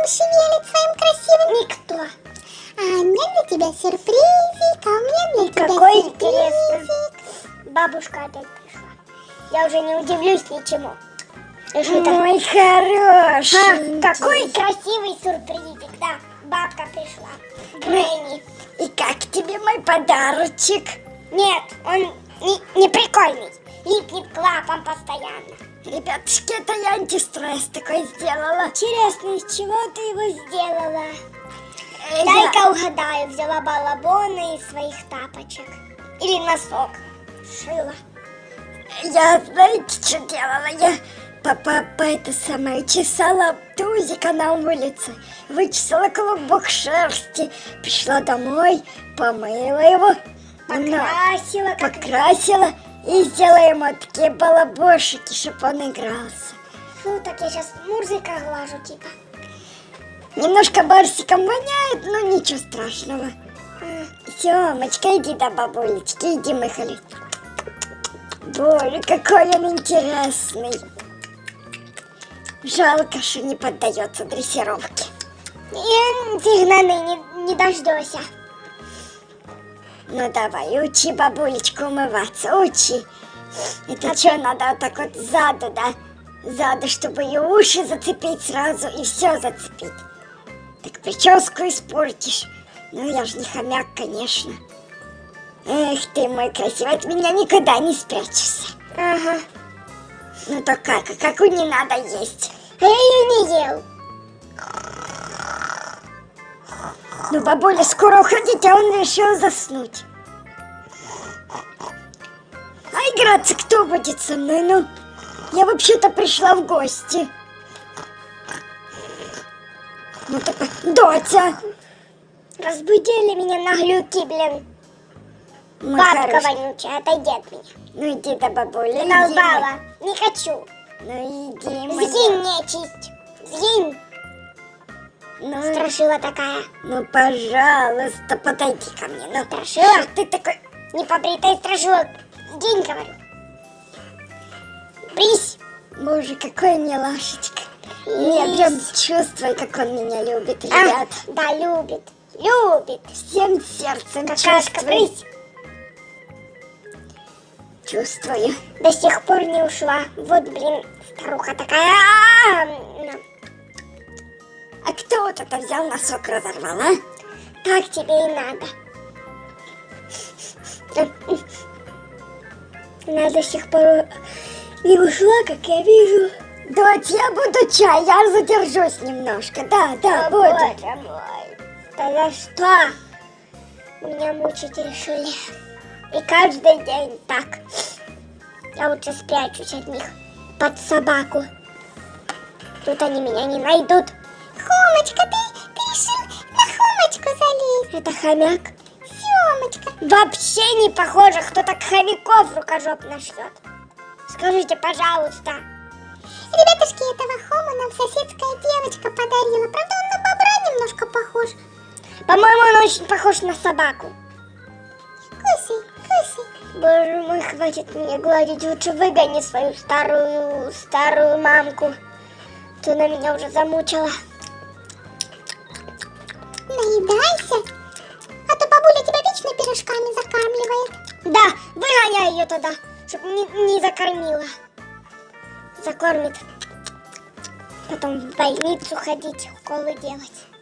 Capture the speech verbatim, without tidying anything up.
шевелит своим красивым? Никто. А у меня для тебя сюрпризик, а у меня для Какой тебя интересный. сюрпризик. Бабушка опять пришла. Я уже не удивлюсь ничему. Мой хороший. А, какой красивый сюрпризик, да. Бабка пришла. Грэнни. И как тебе мой подарочек? Нет, он не, не прикольный. Липнет к лапам постоянно. Ребятушки, это я антистресс такой сделала. Интересно, из чего ты его сделала? Э, Дай-ка я- угадаю, взяла балабоны из своих тапочек. Или носок. Шила. Я, знаете, что делала? Я папа, по это самое, чесала тузика на улице, вычесала клубок шерсти, пришла домой, помыла его, Покрасила, как... покрасила и сделала ему такие балабошики, чтобы он игрался. Фу, так я сейчас мурзика глажу, типа. Немножко барсиком воняет, но ничего страшного. Семочка, иди до бабулечки, иди, мой халит. Боже, какой он интересный. Жалко, что не поддается дрессировке. И фигнаны не, не дождешься. Ну давай, учи бабулечку умываться, учи. Это что, надо вот так вот сзаду, да? Сзаду, чтобы ее уши зацепить сразу и все зацепить. Так прическу испортишь. Ну я же не хомяк, конечно. Эх ты мой красивый, от меня никуда не спрячешься. Ага. Ну то как, а какую не надо есть? А я ее не ел. Ну бабуля скоро уходить, а он решил заснуть. А играться кто будет со мной? Ну, я вообще-то пришла в гости. Ну так, Дотя. Разбудили меня наглюки, блин. Мой Бабка хороший. вонючая, отойди от меня. Ну иди до бабули. иди, Долбала. Не хочу. Ну иди, моя. Сгинь, нечисть. Сгинь. Ну, Страшила такая. ну, пожалуйста, подойди ко мне. Ну, Страшила? ты такой... Непобритая страшила. Сгинь, говорю. Брись. Боже, какой милашечка. Я прям чувствую, как он меня любит, ребят. А, да, любит. Любит. Всем сердцем Какашка, чувствую. брысь. Чувствую. До сих пор не ушла. Вот, блин, старуха такая. А, на. А кто вот это взял, носок разорвал, а? Так тебе и надо. Она до сих пор не ушла, как я вижу. Дочь, я буду чай, я задержусь немножко. Да, да, О, буду. боже мой. Да за что? Меня мучить решили. И каждый день так. Я лучше спрячусь от них под собаку. Тут они меня не найдут. Хомочка, ты, ты решил на Хомочку залезть? Это хомяк. Семочка. Вообще не похоже, кто так хомяков рукожопно шьет. Скажите, пожалуйста. Ребятушки, этого Хома нам соседская девочка подарила. Правда, он на бобра немножко похож. По-моему, он очень похож на собаку. Кусай, кусай. Боже мой, хватит меня гладить. Лучше выгони свою старую, старую мамку. Ты на меня уже замучила. Наедайся. А то бабуля тебя вечно пирожками закармливает. Да, выгоняй ее тогда, чтобы не, не закормила. Закормит. Потом в больницу ходить, уколы делать.